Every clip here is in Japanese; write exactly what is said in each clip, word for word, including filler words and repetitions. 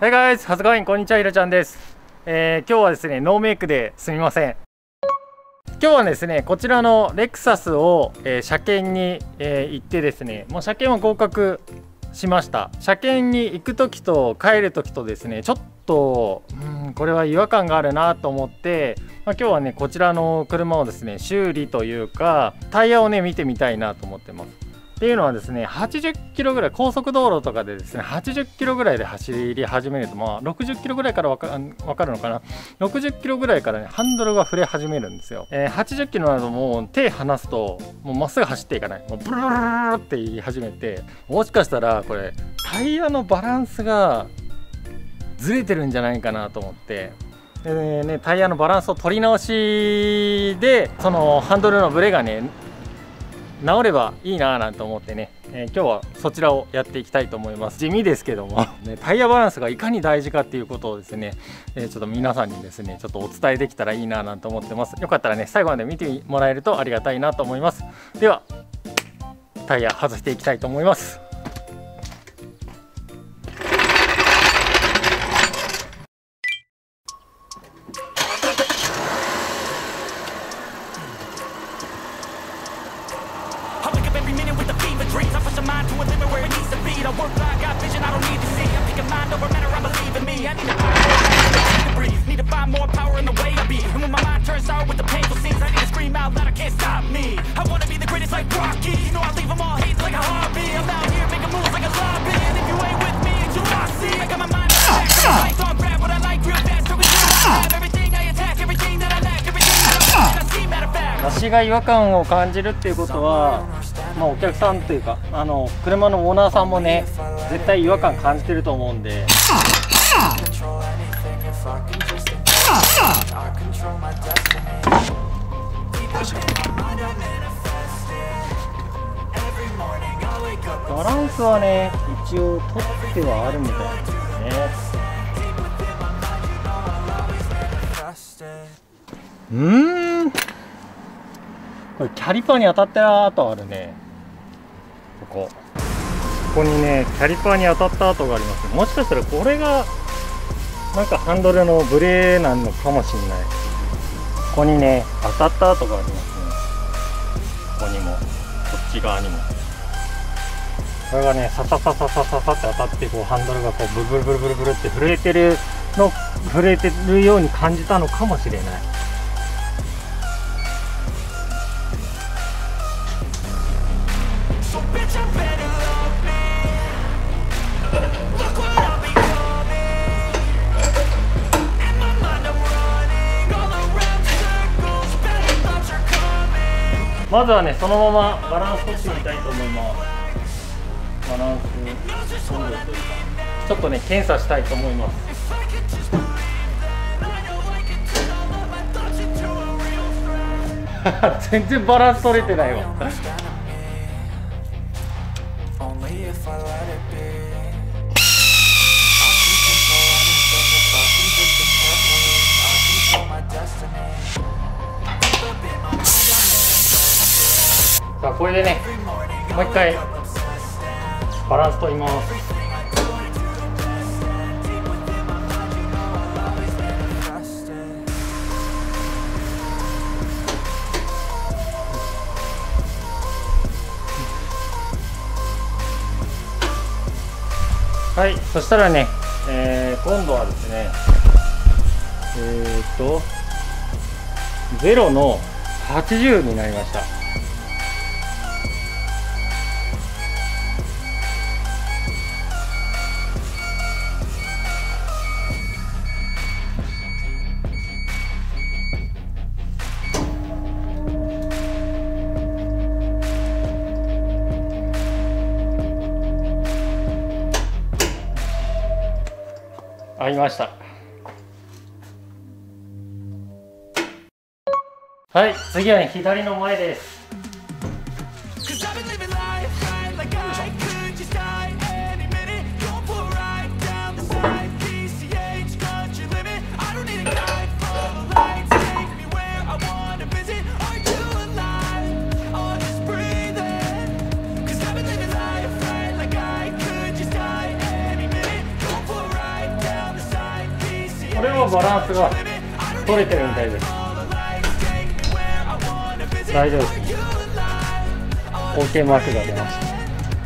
Hey guys, how's it going? こんにちは、ひろちゃんです。えー、今日はですね、ノーメイクですみません。今日はですね、こちらのレクサスを、えー、車検に、えー、行ってですね、もう車検は合格しました。車検に行く時と帰る時とですね、ちょっと、うん、これは違和感があるなと思って、まあ、今日はね、こちらの車をですね、修理というか、タイヤをね、見てみたいなと思ってます。っていうのはですね、はちじゅっキロぐらい、高速道路とかでですね、はちじゅっキロぐらいで走り始めると、まあ、ろくじゅっキロぐらいからわか、わかるのかな、ろくじゅっキロぐらいからね、ハンドルが触れ始めるんですよ。えー、はちじゅっキロなどもう手離すと、もうまっすぐ走っていかない。もうブルルルルって言い始めて、もしかしたらこれ、タイヤのバランスがずれてるんじゃないかなと思って、でね、タイヤのバランスを取り直しで、そのハンドルのブレがね、治ればいいなぁなんて思ってね、えー、今日はそちらをやっていきたいと思います。地味ですけども、ね、タイヤバランスがいかに大事かっていうことをですね、えー、ちょっと皆さんにですねちょっとお伝えできたらいいなぁなんて思ってます。よかったらね最後まで見てもらえるとありがたいなと思います。ではタイヤ外していきたいと思います。私が違和感を感じるっていうことは、まあ、お客さんというかあの車のオーナーさんもね絶対違和感感じてると思うんで、バランスはね一応取ってはあるみたいですね。うーん、これキャリパーに当たった跡あるね。ここここにねキャリパーに当たった跡があります。もしかしたらこれがなんかハンドルのブレなのかもしれない。ここにね当たった跡がありますね。ここにもこっち側にもこれがねサササササササって当たって、こうハンドルがこうブルブルブルブルブルって震えてるの震えてるように感じたのかもしれない。まずはねそのままバランス取ってみたいと思います。バランス取るというかちょっとね検査したいと思います。全然バランス取れてないわ。さあこれでねもう一回バランス取ります。はい、そしたらね、えー、今度はですねえー、っとゼロのはちじゅうになりました。合いました。はい、次はね左の前です。 バランスが取れてるみたいです。大丈夫ですね。 OK マークが出ました。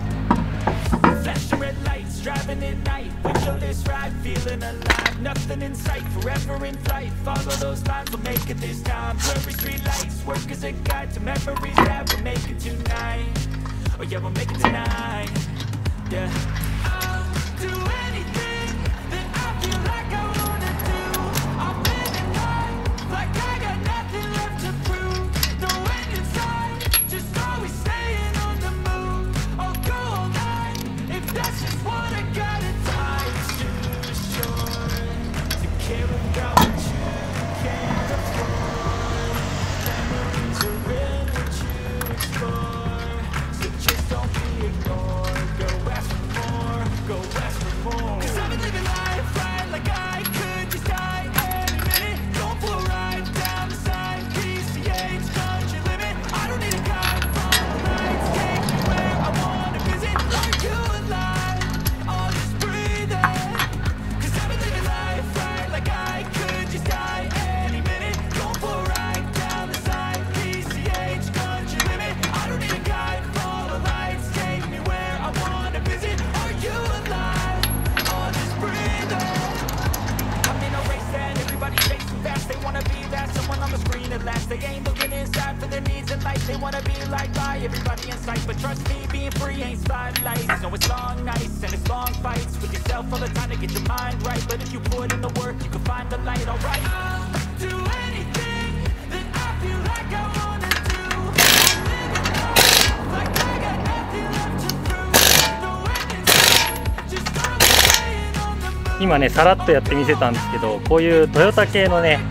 They ain't looking inside for their needs in life. They wanna be like by everybody in sight, but trust me, being free ain't spotlights. No, it's long nights and it's long fights with yourself all the time to get your mind right. But if you put in the work, you can find the light. Alright, I'll do anything that I feel like I wanna do. I'm living life like I got nothing left to prove. No end in sight, just always staying on the move. 今ねさらっとやってみせたんですけど、こういうトヨタ系のね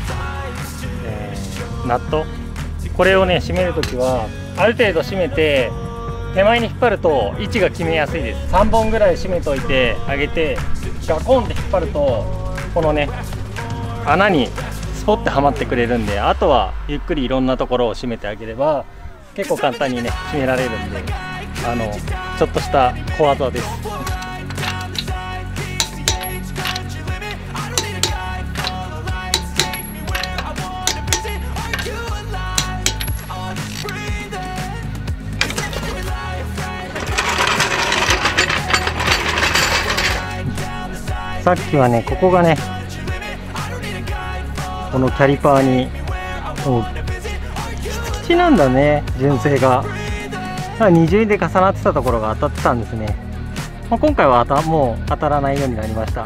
ナット、これをね締めるときはある程度締めて手前に引っ張ると位置が決めやすいです。さんぼんぐらい締めといてあげてガコンって引っ張るとこのね穴にスポッてはまってくれるんで、あとはゆっくりいろんなところを締めてあげれば結構簡単にね締められるんで、あのちょっとした小技です。さっきはねここがねこのキャリパーにもうキツキチなんだね、純正が。二重で重なってたところが当たってたんですね。まあ、今回はたもう当たらないようになりました。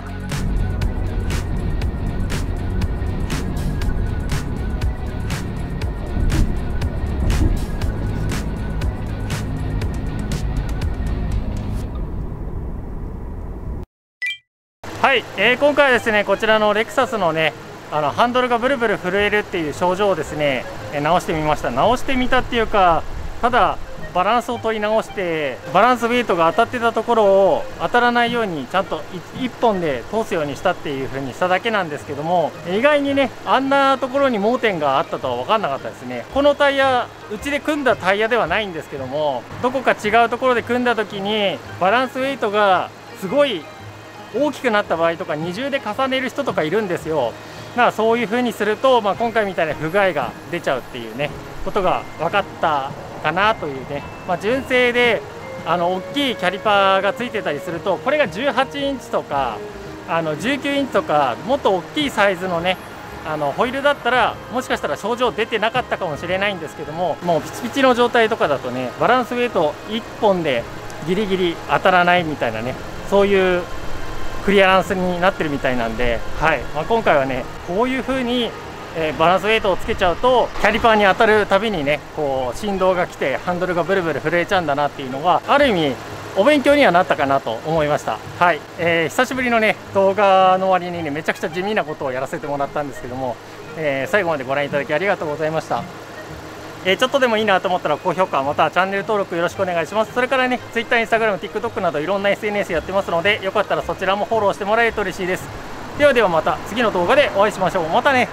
はい、えー、今回はですねこちらのレクサスのねあのハンドルがブルブル震えるっていう症状をですね、えー、直してみました。直してみたっていうか、ただバランスを取り直してバランスウェイトが当たってたところを当たらないようにちゃんといっぽんで通すようにしたっていう風にしただけなんですけども、意外にねあんなところに盲点があったとは分かんなかったですね。このタイヤうちで組んだタイヤではないんですけども、どこか違うところで組んだ時にバランスウェイトがすごい大きくなった場合とか二重で重ねる人とかいるんですよ。だからそういう風にすると、まあ、今回みたいな不具合が出ちゃうっていうねことが分かったかなというね、まあ、純正であの大きいキャリパーがついてたりすると、これがじゅうはちインチとかあのじゅうきゅうインチとかもっと大きいサイズのねあのホイールだったらもしかしたら症状出てなかったかもしれないんですけども、もうピチピチの状態とかだとねバランスウェイトいっぽんでギリギリ当たらないみたいなね、そういうクリアランスになってるみたいなんで、はいまあ、今回はねこういう風に、えー、バランスウェイトをつけちゃうとキャリパーに当たるたびにねこう振動が来てハンドルがブルブル震えちゃうんだなっていうのがある意味お勉強にはなったかなと思いました。はい、えー、久しぶりのね動画の割にねめちゃくちゃ地味なことをやらせてもらったんですけども、えー、最後までご覧いただきありがとうございました。えー、ちょっとでもいいなと思ったら高評価またはチャンネル登録よろしくお願いします。それからね Twitter、インスタグラム、ティックトック などいろんな エスエヌエス やってますので、よかったらそちらもフォローしてもらえると嬉しいです。ではではまた次の動画でお会いしましょう。またね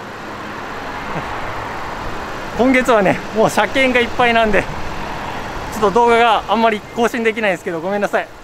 今月はねもう車検がいっぱいなんでちょっと動画があんまり更新できないんですけどごめんなさい。